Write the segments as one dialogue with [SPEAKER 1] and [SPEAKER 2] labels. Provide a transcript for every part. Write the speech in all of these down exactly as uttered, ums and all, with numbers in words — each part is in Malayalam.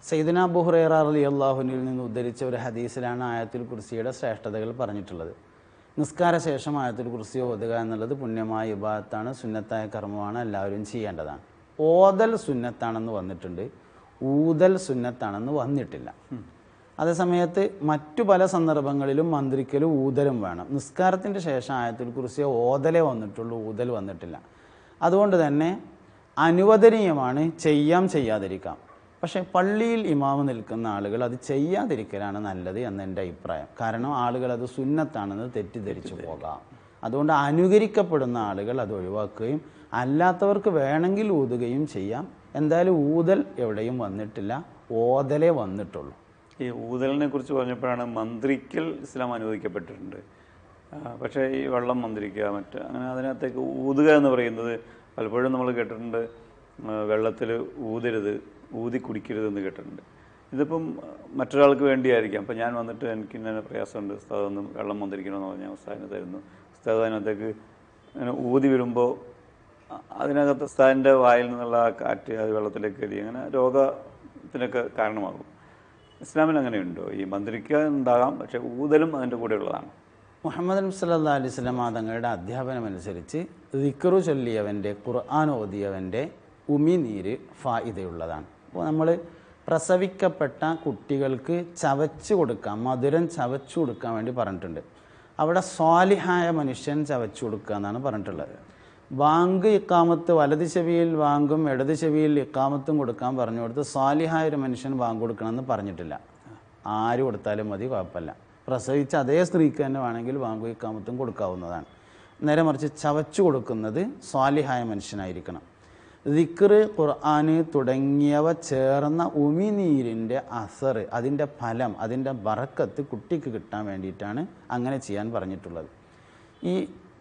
[SPEAKER 1] സയ്യിദുനാ അബൂ ഹുറൈറ റളിയല്ലാഹു അൻഹുവിൽ നിന്ന് ഉദ്ധരിച്ച ഒരു ഹദീസിലാണ് ആയത്തുൽ കുർസിയുടെ ശ്രേഷ്ഠതകൾ പറഞ്ഞിട്ടുള്ളത്. നിസ്കാര ശേഷം ആയത്തുൽ കുർസി ഓതുക എന്നുള്ളത് പുണ്യമായ ഇബാദത്താണ്, സുന്നത്തായ കർമ്മമാണ്, എല്ലാവരും ചെയ്യേണ്ടതാണ്. ഓതൽ സുന്നത്താണെന്ന് വന്നിട്ടുണ്ട്, ഊതൽ സുന്നത്താണെന്ന് വന്നിട്ടില്ല. അതേസമയത്ത് മറ്റു പല സന്ദർഭങ്ങളിലും മന്ത്രിക്കലും ഊതലും വേണം. നിസ്കാരത്തിൻ്റെ ശേഷം ആയത്തുൽ കുർസി ഓതലേ വന്നിട്ടുള്ളൂ, ഊതൽ വന്നിട്ടില്ല. അതുകൊണ്ട് തന്നെ അനുവദനീയമാണ്, ചെയ്യാം ചെയ്യാതിരിക്കാം. പക്ഷേ പള്ളിയിൽ ഇമാമ് നിൽക്കുന്ന ആളുകൾ അത് ചെയ്യാതിരിക്കലാണ് നല്ലത് എന്നെൻ്റെ അഭിപ്രായം. കാരണം ആളുകൾ അത് സുന്നത്താണെന്ന് തെറ്റിദ്ധരിച്ചു പോകാം. അതുകൊണ്ട് അനുകരിക്കപ്പെടുന്ന ആളുകൾ അത് ഒഴിവാക്കുകയും അല്ലാത്തവർക്ക് വേണമെങ്കിൽ ഊതുകയും ചെയ്യാം. എന്തായാലും ഊതൽ എവിടെയും വന്നിട്ടില്ല, ഓതലേ വന്നിട്ടുള്ളൂ.
[SPEAKER 2] ഈ ഊതലിനെ കുറിച്ച് പറഞ്ഞപ്പോഴാണ് മന്ത്രിക്കൽ ഇസ്ലാം അനുവദിക്കപ്പെട്ടിട്ടുണ്ട്. പക്ഷേ ഈ വെള്ളം മന്ത്രിക്കുക മറ്റ് അങ്ങനെ അതിനകത്തേക്ക് ഊതുക എന്ന് പറയുന്നത് പലപ്പോഴും നമ്മൾ കേട്ടിട്ടുണ്ട്. വെള്ളത്തിൽ ഊതരുത്, ഊതി കുടിക്കരുതെന്ന് കേട്ടിട്ടുണ്ട്. ഇതിപ്പം മറ്റൊരാൾക്ക് വേണ്ടിയായിരിക്കാം. അപ്പം ഞാൻ വന്നിട്ട് എനിക്ക് ഇങ്ങനെ പ്രയാസമുണ്ട്, ഉസ്താദ് ഒന്ന് വെള്ളം മന്ത്രിക്കണമെന്ന് പറഞ്ഞാൽ ഉസ്താദിന് തരുന്നു. ഉസ്താദ് അതിനകത്തേക്ക് അങ്ങനെ ഊതി വരുമ്പോൾ അതിനകത്ത് ഉസ്താദിൻ്റെ വായിൽ നിന്നുള്ള ആ കാറ്റ് അത് വെള്ളത്തിലേക്ക് കയറി അങ്ങനെ രോഗത്തിനൊക്കെ കാരണമാകും. ഇസ്ലാമിൽ അങ്ങനെയുണ്ടോ? ഈ മന്ത്രിക്കുക ഉണ്ടാകാം, പക്ഷേ ഊതലും അതിൻ്റെ കൂടെ ഉള്ളതാണ്.
[SPEAKER 1] മുഹമ്മദ് നബി സല്ലല്ലാഹു അലൈഹി വസല്ലം തങ്ങളുടെ അധ്യാപനമനുസരിച്ച് ദിക്റ് ചൊല്ലിയവൻ്റെ, ഖുർആൻ ഓതിയവൻ്റെ ഉമിനീര് ഫായിദയുള്ളതാണ്. അപ്പോൾ നമ്മൾ പ്രസവിക്കപ്പെട്ട കുട്ടികൾക്ക് ചവച്ച് കൊടുക്കാം, മധുരം ചവച്ചു കൊടുക്കാൻ വേണ്ടി പറഞ്ഞിട്ടുണ്ട്. അവിടെ സ്വാലിഹായ മനുഷ്യൻ ചവച്ചു കൊടുക്കുക എന്നാണ് പറഞ്ഞിട്ടുള്ളത്. ബാങ്ക് ഇക്കാമത്ത് വലത് ചെവിയിൽ ബാങ്കും ഇടത് ചെവിയിൽ ഇക്കാമത്തും കൊടുക്കാൻ പറഞ്ഞു കൊടുത്ത് സ്വാലിഹായ ഒരു മനുഷ്യൻ ബാങ്ക് കൊടുക്കണമെന്ന് പറഞ്ഞിട്ടില്ല. ആര് കൊടുത്താലും മതി, കുഴപ്പമില്ല. പ്രസവിച്ച അതേ സ്ത്രീക്ക് തന്നെ വേണമെങ്കിൽ ബാങ്കും ഇക്കാമത്തും കൊടുക്കാവുന്നതാണ്. നേരെ മറിച്ച് ചവച്ചു കൊടുക്കുന്നത് സ്വാലിഹായ മനുഷ്യനായിരിക്കണം. ദിക്റ്, ഖുർആന് തുടങ്ങിയവ ചേർന്ന ഉമിനീരിൻ്റെ അസർ, അതിൻ്റെ ഫലം, അതിൻ്റെ ബറക്കത്ത് കുട്ടിക്ക് കിട്ടാൻ വേണ്ടിയിട്ടാണ് അങ്ങനെ ചെയ്യാൻ പറഞ്ഞിട്ടുള്ളത്. ഈ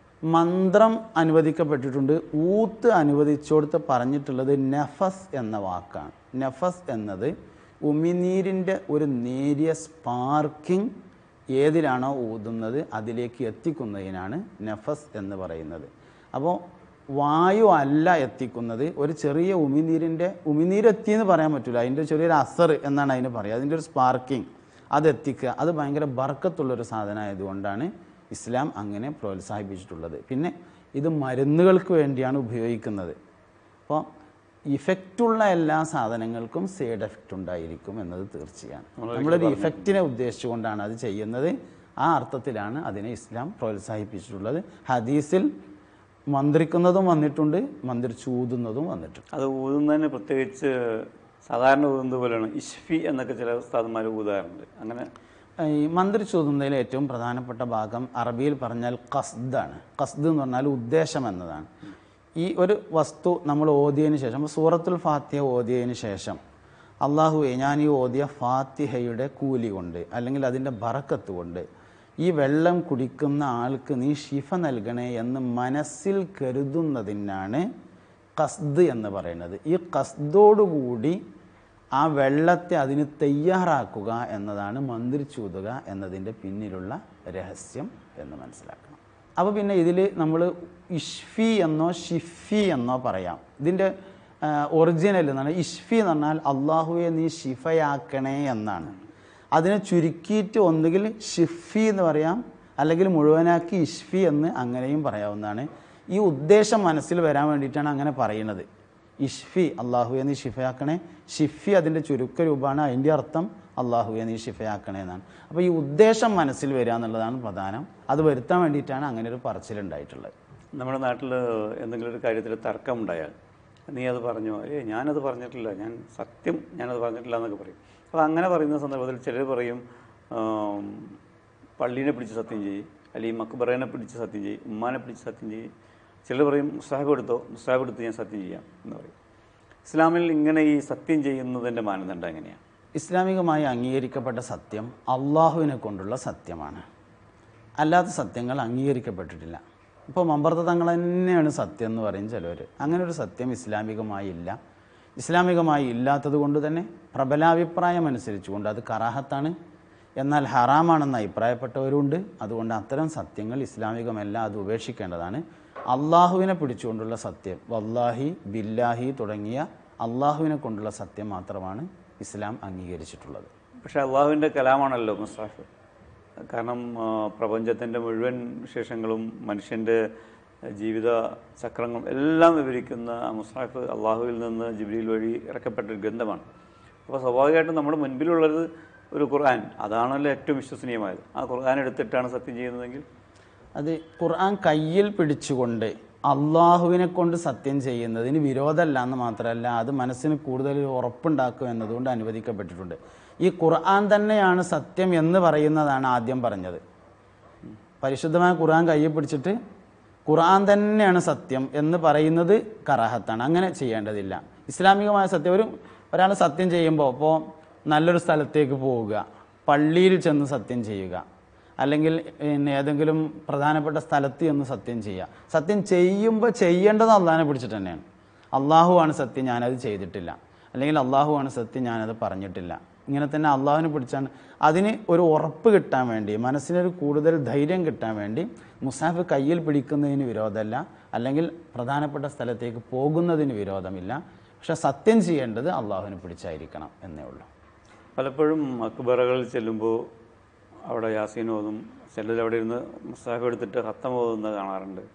[SPEAKER 1] മന്ത്രം അനുവദിക്കപ്പെട്ടിട്ടുണ്ട്, ഊത്ത് അനുവദിച്ചോടുത്ത് പറഞ്ഞിട്ടുള്ളത് നഫസ് എന്ന വാക്കാണ്. നഫസ് എന്നത് ഉമിനീരിൻ്റെ ഒരു നേരിയ സ്പാർക്കിംഗ് ഏതിലാണോ ഊതുന്നത് അതിലേക്ക് എത്തിക്കുന്നതിനാണ് നഫസ് എന്ന് പറയുന്നത്. അപ്പോൾ വായു അല്ല എത്തിക്കുന്നത്, ഒരു ചെറിയ ഉമിനീരിൻ്റെ ഉമിനീരെത്തിയെന്ന് പറയാൻ പറ്റില്ല, അതിൻ്റെ ചെറിയൊരു അസർ എന്നാണ് അതിന് പറയുക. അതിൻ്റെ ഒരു സ്പാർക്കിംഗ് അത് എത്തിക്കുക, അത് ഭയങ്കര ബർക്കത്തുള്ളൊരു സാധനമായതുകൊണ്ടാണ് ഇസ്ലാം അങ്ങനെ പ്രോത്സാഹിപ്പിച്ചിട്ടുള്ളത്. പിന്നെ ഇത് മരുന്നുകൾക്ക് വേണ്ടിയാണ് ഉപയോഗിക്കുന്നത്. അപ്പോൾ ഇഫക്റ്റുള്ള എല്ലാ സാധനങ്ങൾക്കും സൈഡ് എഫക്റ്റ് ഉണ്ടായിരിക്കും എന്നത് തീർച്ചയാണ്. നമ്മളൊരു ഇഫക്റ്റിനെ ഉദ്ദേശിച്ചുകൊണ്ടാണ് അത് ചെയ്യുന്നത്. ആ അർത്ഥത്തിലാണ് അതിനെ ഇസ്ലാം പ്രോത്സാഹിപ്പിച്ചിട്ടുള്ളത്. ഹദീസിൽ മന്ത്രിക്കുന്നതും വന്നിട്ടുണ്ട്, മന്ത്രിച്ച് ഊതുന്നതും വന്നിട്ടുണ്ട്.
[SPEAKER 2] അത് ഊതുന്നതിന് പ്രത്യേകിച്ച് സാധാരണ ഊതുന്നത് പോലെയാണ് ഇഷ്ഫി എന്നൊക്കെ ചില ഉസ്താദന്മാർ ഊതാറുണ്ട്. അങ്ങനെ
[SPEAKER 1] ഈ മന്ത്രിച്ച് ഊതുന്നതിൽ ഏറ്റവും പ്രധാനപ്പെട്ട ഭാഗം അറബിയിൽ പറഞ്ഞാൽ ഖസ്ദാണ്. ഖസ്ദ് എന്ന് പറഞ്ഞാൽ ഉദ്ദേശം എന്നതാണ്. ഈ ഒരു വസ്തു നമ്മൾ ഓതിയതിന് ശേഷം, സൂറത്തുൽ ഫാത്തിഹ ഓതിയതിന് ശേഷം അള്ളാഹുവേ ഞാൻ ഈ ഓതിയ ഫാത്തിഹയുടെ കൂലി കൊണ്ട് അല്ലെങ്കിൽ അതിൻ്റെ ബറക്കത്ത് കൊണ്ട് ഈ വെള്ളം കുടിക്കുന്ന ആൾക്ക് നീ ഷിഫ നൽകണേ എന്ന് മനസ്സിൽ കരുതുന്നതിനാണ് ഖസ്ദ് എന്ന് പറയുന്നത്. ഈ ഖസ്ദോടുകൂടി ആ വെള്ളത്തെ അതിന് തയ്യാറാക്കുക എന്നതാണ് മന്ത്രിച്ചൂതുക എന്നതിൻ്റെ പിന്നിലുള്ള രഹസ്യം എന്ന് മനസ്സിലാക്കണം. അപ്പോൾ പിന്നെ ഇതിൽ നമ്മൾ ഇഷ്ഫി എന്നോ ഷിഫി എന്നോ പറയാം. ഇതിൻ്റെ ഒറിജിനൽ എന്നാണ് ഇഷ്ഫി എന്ന് പറഞ്ഞാൽ അള്ളാഹുവെ നീ ഷിഫയാക്കണേ എന്നാണ്. അതിനെ ചുരുക്കിയിട്ട് ഒന്നുകിൽ ഷിഫി എന്ന് പറയാം, അല്ലെങ്കിൽ മുഴുവനാക്കി ഇഷ്ഫി എന്ന് അങ്ങനെയും പറയാവുന്നതാണ്. ഈ ഉദ്ദേശം മനസ്സിൽ വരാൻ വേണ്ടിയിട്ടാണ് അങ്ങനെ പറയുന്നത്. ഇഷ്ഫി അള്ളാഹുവെ നീ ഷിഫയാക്കണേ, ഷിഫി അതിൻ്റെ ചുരുക്ക രൂപമാണ്, അതിൻ്റെ അർത്ഥം അള്ളാഹുവെ നീ ഷിഫയാക്കണേ എന്നാണ്. അപ്പോൾ ഈ ഉദ്ദേശം മനസ്സിൽ വരിക എന്നുള്ളതാണ് പ്രധാനം. അത് വരുത്താൻ വേണ്ടിയിട്ടാണ് അങ്ങനെ ഒരു പറച്ചിലുണ്ടായിട്ടുള്ളത്.
[SPEAKER 2] നമ്മുടെ നാട്ടിൽ എന്തെങ്കിലും ഒരു കാര്യത്തിൽ തർക്കമുണ്ടായാൽ നീ അത് പറഞ്ഞോ, ഏ ഞാനത് പറഞ്ഞിട്ടില്ല, ഞാൻ സത്യം ഞാനത് പറഞ്ഞിട്ടില്ല എന്നൊക്കെ പറയും. അപ്പോൾ അങ്ങനെ പറയുന്ന സന്ദർഭത്തിൽ ചിലർ പറയും പള്ളീനെ പിടിച്ച് സത്യം ചെയ്യും, അല്ലെങ്കിൽ മക്ബറേനെ പിടിച്ച് സത്യം ചെയ്യും, ഉമ്മാനെ പിടിച്ച് സത്യം ചെയ്യും. ചിലർ പറയും മുസ്താഹിബ് എടുത്തോ, മുസ്താഹിബ് എടുത്ത് ഞാൻ സത്യം ചെയ്യാം എന്ന് പറയും. ഇസ്ലാമിൽ ഇങ്ങനെ ഈ സത്യം ചെയ്യുന്നതിൻ്റെ മാനദണ്ഡം എങ്ങനെയാണ്?
[SPEAKER 1] ഇസ്ലാമികമായി അംഗീകരിക്കപ്പെട്ട സത്യം അള്ളാഹുവിനെ കൊണ്ടുള്ള സത്യമാണ്. അല്ലാത്ത സത്യങ്ങൾ അംഗീകരിക്കപ്പെട്ടിട്ടില്ല. ഇപ്പോൾ മമ്പർത്ത തങ്ങൾ തന്നെയാണ് സത്യം എന്ന് പറയും ചിലവർ. അങ്ങനെ ഒരു സത്യം ഇസ്ലാമികമായി ഇല്ല. ഇസ്ലാമികമായി ഇല്ലാത്തത് കൊണ്ട് തന്നെ പ്രബലാഭിപ്രായം അനുസരിച്ചുകൊണ്ട് അത് കറാഹത്താണ്, എന്നാൽ ഹറാമാണെന്ന് അഭിപ്രായപ്പെട്ടവരുണ്ട്. അതുകൊണ്ട് അത്തരം സത്യങ്ങൾ ഇസ്ലാമികമല്ല, അത് ഉപേക്ഷിക്കേണ്ടതാണ്. അള്ളാഹുവിനെ പിടിച്ചുകൊണ്ടുള്ള സത്യം, വല്ലാഹി ബില്ലാഹി തുടങ്ങിയ അള്ളാഹുവിനെ കൊണ്ടുള്ള സത്യം മാത്രമാണ് ഇസ്ലാം അംഗീകരിച്ചിട്ടുള്ളത്.
[SPEAKER 2] പക്ഷേ അള്ളാഹുവിൻ്റെ കലാമാണല്ലോ മുസ്ഹഫ്. കാരണം പ്രപഞ്ചത്തിൻ്റെ മുഴുവൻ വിശേഷങ്ങളും മനുഷ്യൻ്റെ ജീവിത ചക്രങ്ങളും എല്ലാം വിവരിക്കുന്ന മുസ്ഹഫ് അള്ളാഹുവിൽ നിന്ന് ജിബ്രീൽ വഴി ഇറക്കപ്പെട്ട ഒരു ഗ്രന്ഥമാണ്. അപ്പോൾ സ്വാഭാവികമായിട്ടും നമ്മുടെ മുൻപിലുള്ളത് ഒരു ഖുർആൻ, അതാണല്ലോ ഏറ്റവും വിശ്വസനീയമായത്. ആ ഖുർആൻ എടുത്തിട്ടാണ് സത്യം ചെയ്യുന്നതെങ്കിൽ
[SPEAKER 1] അത് ഖുർആൻ കയ്യിൽ പിടിച്ചുകൊണ്ട് അള്ളാഹുവിനെ കൊണ്ട് സത്യം ചെയ്യുന്നതിന് വിരോധമല്ല എന്ന് മാത്രമല്ല, അത് മനസ്സിന് കൂടുതൽ ഉറപ്പുണ്ടാക്കും എന്നതുകൊണ്ട് അനുവദിക്കപ്പെട്ടിട്ടുണ്ട്. ഈ ഖുർആൻ തന്നെയാണ് സത്യം എന്ന് പറയുന്നതാണ് ആദ്യം പറഞ്ഞത്. പരിശുദ്ധമായ ഖുർആൻ കയ്യിൽ പിടിച്ചിട്ട് ഖുർആൻ തന്നെയാണ് സത്യം എന്ന് പറയുന്നത് കറാഹത്താണ്. അങ്ങനെ ചെയ്യേണ്ടതില്ല. ഇസ്ലാമികമായ സത്യം, ഒരു ഒരാൾ സത്യം ചെയ്യുമ്പോൾ ഇപ്പോൾ നല്ലൊരു സ്ഥലത്തേക്ക് പോവുക, പള്ളിയിൽ ചെന്ന് സത്യം ചെയ്യുക, അല്ലെങ്കിൽ പിന്നെ ഏതെങ്കിലും പ്രധാനപ്പെട്ട സ്ഥലത്ത് ചെന്ന് സത്യം ചെയ്യുക. സത്യം ചെയ്യുമ്പോൾ ചെയ്യേണ്ടത് അള്ളാഹിനെ പിടിച്ചിട്ട് തന്നെയാണ്. അള്ളാഹു ആണ് സത്യം, ഞാനത് ചെയ്തിട്ടില്ല, അല്ലെങ്കിൽ അള്ളാഹു ആണ് സത്യം, ഞാനത് പറഞ്ഞിട്ടില്ല. ഇങ്ങനെ തന്നെ അള്ളാഹുവിനെ പിടിച്ചാണ്. അതിന് ഒരു ഉറപ്പ് കിട്ടാൻ വേണ്ടി, മനസ്സിനൊരു കൂടുതൽ ധൈര്യം കിട്ടാൻ വേണ്ടി മുസാഫ് കയ്യിൽ പിടിക്കുന്നതിന് വിരോധമല്ല, അല്ലെങ്കിൽ പ്രധാനപ്പെട്ട സ്ഥലത്തേക്ക് പോകുന്നതിന് വിരോധമില്ല. പക്ഷെ സത്യം ചെയ്യേണ്ടത് അള്ളാഹുവിനെ പിടിച്ചായിരിക്കണം എന്നേ ഉള്ളൂ.
[SPEAKER 2] പലപ്പോഴും മക്ബറകളിൽ ചെല്ലുമ്പോൾ അവിടെ യാസീൻ ഓതും, ചിലർ അവിടെ ഇരുന്ന് മുസാഫ് എടുത്തിട്ട് ഹത്തം ഓതുന്നത് കാണാറുണ്ട്.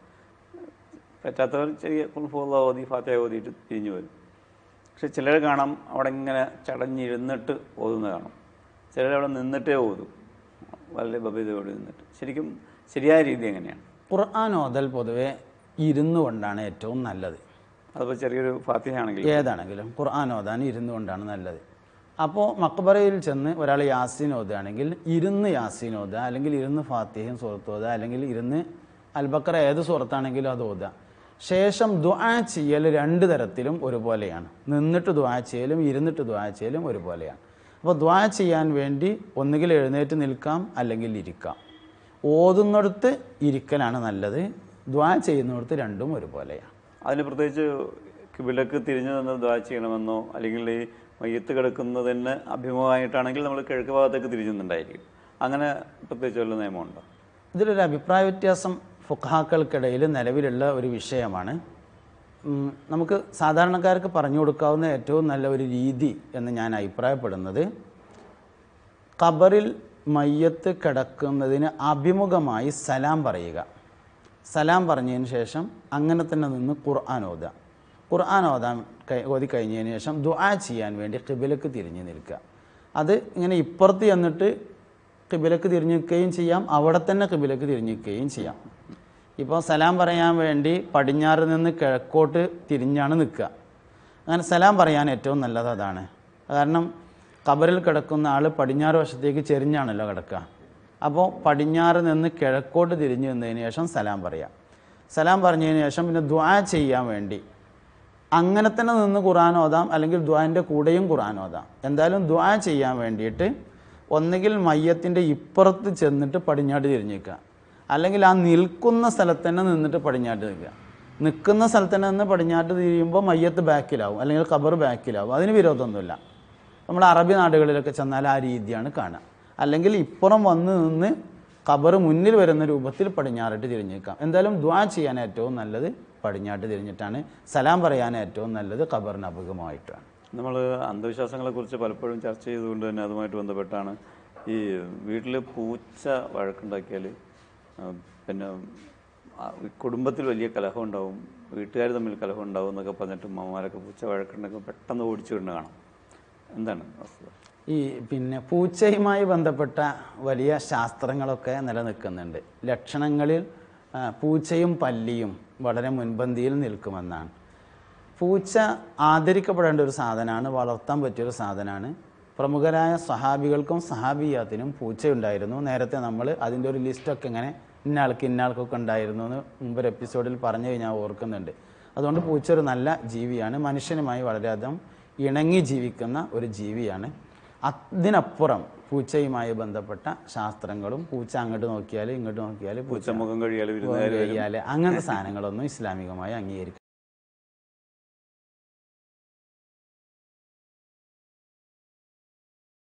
[SPEAKER 2] പറ്റാത്തവർ ചെറിയ കുൽഫുള്ള ഓതി ഫാത്തിഹ ഓതിയിട്ട് തിരിഞ്ഞു വരും. പക്ഷെ ചിലർ കാണാം അവിടെ ഇങ്ങനെ ചടഞ്ഞിരുന്നിട്ട് ഓതുന്നത് കാണാം. ചിലരവിടെ നിന്നിട്ടേ ഓതും, വളരെ ബബിതയോട് നിന്നിട്ട്. ശരിക്കും ശരിയായ രീതി എങ്ങനെയാണ്?
[SPEAKER 1] ഖുർആൻ ഓതൽ പൊതുവെ ഇരുന്നു കൊണ്ടാണ് ഏറ്റവും നല്ലത്.
[SPEAKER 2] അതിപ്പോൾ ചെറിയൊരു ഫാത്തിഹ ആണെങ്കിലും
[SPEAKER 1] ഏതാണെങ്കിലും ഖുർആൻ ഓതാൻ ഇരുന്നു കൊണ്ടാണ് നല്ലത്. അപ്പോൾ മക്ബറയിൽ ചെന്ന് ഒരാൾ യാസീൻ ഓതുകയാണെങ്കിൽ ഇരുന്ന് യാസീൻ ഓതുക, അല്ലെങ്കിൽ ഇരുന്ന് ഫാത്തിഹയും സൂറത്ത് ഓതുക, അല്ലെങ്കിൽ ഇരുന്ന് അൽബക്കറ ഏത് സൂറത്താണെങ്കിലും അത് ഓതുക. ശേഷം ദുആ ചെയ്യൽ രണ്ട് തരത്തിലും ഒരുപോലെയാണ്. നിന്നിട്ട് ദുആ ചെയ്യലും ഇരുന്നിട്ട് ദുആ ചെയ്യലും ഒരുപോലെയാണ്. അപ്പോൾ ദുആ ചെയ്യാൻ വേണ്ടി ഒന്നുകിൽ എഴുന്നേറ്റ് നിൽക്കാം, അല്ലെങ്കിൽ ഇരിക്കാം. ഓതുന്നിടത്ത് ഇരിക്കലാണ് നല്ലത്, ദുആ ചെയ്യുന്നിടത്ത് രണ്ടും ഒരുപോലെയാണ്.
[SPEAKER 2] അതിന് പ്രത്യേകിച്ച് കിബിലക്ക് തിരിഞ്ഞു നിന്ന് ദുആ ചെയ്യണമെന്നോ, അല്ലെങ്കിൽ ഈ മയ്യത്ത് കിടക്കുന്നതിന് അഭിമുഖമായിട്ടാണെങ്കിൽ നമ്മൾ കിഴക്ക് ഭാഗത്തേക്ക് തിരിഞ്ഞുണ്ടായിരിക്കും. അങ്ങനെ പ്രത്യേകിച്ച് വല്ല നിയമമുണ്ടോ?
[SPEAKER 1] ഇതിലൊരു അഭിപ്രായ വ്യത്യാസം ഫുഖഹാക്കൾക്കിടയിൽ നിലവിലുള്ള ഒരു വിഷയമാണ്. നമുക്ക് സാധാരണക്കാർക്ക് പറഞ്ഞു കൊടുക്കാവുന്ന ഏറ്റവും നല്ല ഒരു രീതി എന്ന് ഞാൻ അഭിപ്രായപ്പെടുന്നത്, ഖബറിൽ മയ്യത്ത് കിടക്കുന്നതിന് അഭിമുഖമായി സലാം പറയുക. സലാം പറഞ്ഞതിന് ശേഷം അങ്ങനെ തന്നെ നിന്ന് ഖുർആൻ ഓതുക. ഖുർആൻ ഓതാൻ ഓതി കഴിഞ്ഞതിന് ശേഷം ദുആ ചെയ്യാൻ വേണ്ടി ഖിബിലക്ക് തിരിഞ്ഞ് നിൽക്കുക. അത് ഇങ്ങനെ ഇപ്പുറത്ത് ചെന്നിട്ട് ഖിബിലക്ക് തിരിഞ്ഞ് നിൽക്കുകയും ചെയ്യാം, അവിടെ തന്നെ ഖിബിലക്ക് തിരിഞ്ഞ് നിൽക്കുകയും ചെയ്യാം. ഇപ്പോൾ സലാം പറയാൻ വേണ്ടി പടിഞ്ഞാറ് നിന്ന് കിഴക്കോട്ട് തിരിഞ്ഞാണ് നിൽക്കുക. അങ്ങനെ സലാം പറയാൻ ഏറ്റവും നല്ലത് അതാണ്. കാരണം ഖബറിൽ കിടക്കുന്ന ആൾ പടിഞ്ഞാറ് വശത്തേക്ക് ചെരിഞ്ഞാണല്ലോ കിടക്കുക. അപ്പോൾ പടിഞ്ഞാറ് നിന്ന് കിഴക്കോട്ട് തിരിഞ്ഞു നിന്നതിന് ശേഷം സലാം പറയാം. സലാം പറഞ്ഞതിന് ശേഷം പിന്നെ ദുആ ചെയ്യാൻ വേണ്ടി അങ്ങനെ തന്നെ നിന്ന് ഖുർആൻ ഓതാം, അല്ലെങ്കിൽ ദുആൻ്റെ കൂടെയും ഖുർആൻ ഓതാം. എന്തായാലും ദുആ ചെയ്യാൻ വേണ്ടിയിട്ട് ഒന്നുകിൽ മയ്യത്തിൻ്റെ ഇപ്പുറത്ത് ചെന്നിട്ട് പടിഞ്ഞാട്ട് തിരിഞ്ഞ് നിൽക്കുക, അല്ലെങ്കിൽ ആ നിൽക്കുന്ന സ്ഥലത്ത് തന്നെ നിന്നിട്ട് പടിഞ്ഞാട്ട് നിൽക്കുക. നിൽക്കുന്ന സ്ഥലത്ത് തന്നെ നിന്ന് പടിഞ്ഞാട്ട് തിരിയുമ്പോൾ മയ്യത്ത് ബാക്കിലാവും, അല്ലെങ്കിൽ ഖബർ ബാക്കിലാവും. അതിന് വിരോധമൊന്നുമില്ല. നമ്മുടെ അറബി നാടുകളിലൊക്കെ ചെന്നാൽ ആ രീതിയാണ് കാണുക. അല്ലെങ്കിൽ ഇപ്പുറം വന്ന് നിന്ന് ഖബർ മുന്നിൽ വരുന്ന രൂപത്തിൽ പടിഞ്ഞാറിട്ട് തിരിഞ്ഞ് നിൽക്കാം. എന്തായാലും ദുആ ചെയ്യാൻ ഏറ്റവും നല്ലത് പടിഞ്ഞാട്ട് തിരിഞ്ഞിട്ടാണ്. സലാം പറയാൻ ഏറ്റവും നല്ലത് ഖബറിന് അഭിമുഖമായിട്ടാണ്.
[SPEAKER 2] നമ്മൾ അന്ധവിശ്വാസങ്ങളെക്കുറിച്ച് പലപ്പോഴും ചർച്ച ചെയ്തുകൊണ്ട് തന്നെ അതുമായിട്ട് ബന്ധപ്പെട്ടാണ് ഈ വീട്ടിൽ പൂച്ച വഴക്കുണ്ടാക്കിയാൽ പിന്നെ കുടുംബത്തിൽ വലിയ കലഹം ഉണ്ടാവും, വീട്ടുകാർ തമ്മിൽ കലഹം ഉണ്ടാവും എന്നൊക്കെ പറഞ്ഞിട്ട് അമ്മമാരൊക്കെ പൂച്ച വഴക്കുണ്ടെങ്കിൽ പെട്ടെന്ന് ഓടിച്ചു കൊണ്ട് കാണാം. എന്താണ് വസ്തുത?
[SPEAKER 1] ഈ പിന്നെ പൂച്ചയുമായി ബന്ധപ്പെട്ട വലിയ ശാസ്ത്രങ്ങളൊക്കെ നിലനിൽക്കുന്നുണ്ട്. ലക്ഷണങ്ങളിൽ പൂച്ചയും പല്ലിയും വളരെ മുൻപന്തിയിൽ നിൽക്കുമെന്നാണ്. പൂച്ച ആദരിക്കപ്പെടേണ്ട ഒരു സാധനമാണ്, വളർത്താൻ പറ്റിയൊരു സാധനമാണ്. പ്രമുഖരായ സഹാബികൾക്കും സഹാബിയാത്തിനും പൂച്ചയുണ്ടായിരുന്നു. നേരത്തെ നമ്മൾ അതിൻ്റെ ഒരു ലിസ്റ്റൊക്കെ ഇങ്ങനെ ഇന്നയാൾക്ക് ഇന്നയാൾക്കൊക്കെ ഉണ്ടായിരുന്നു എന്ന് മുമ്പൊരു എപ്പിസോഡിൽ പറഞ്ഞു കഴിഞ്ഞാൽ ഓർക്കുന്നുണ്ട്. അതുകൊണ്ട് പൂച്ച ഒരു നല്ല ജീവിയാണ്, മനുഷ്യനുമായി വളരെയധികം ഇണങ്ങി ജീവിക്കുന്ന ഒരു ജീവിയാണ്. അതിനപ്പുറം പൂച്ചയുമായി ബന്ധപ്പെട്ട ശാസ്ത്രങ്ങളും പൂച്ച അങ്ങോട്ട് നോക്കിയാൽ ഇങ്ങോട്ട് നോക്കിയാൽ പൂച്ച
[SPEAKER 2] മുഖം കഴിയാൽ
[SPEAKER 1] കഴിയാൽ അങ്ങനത്തെ സാധനങ്ങളൊന്നും ഇസ്ലാമികമായി അംഗീകരിക്കും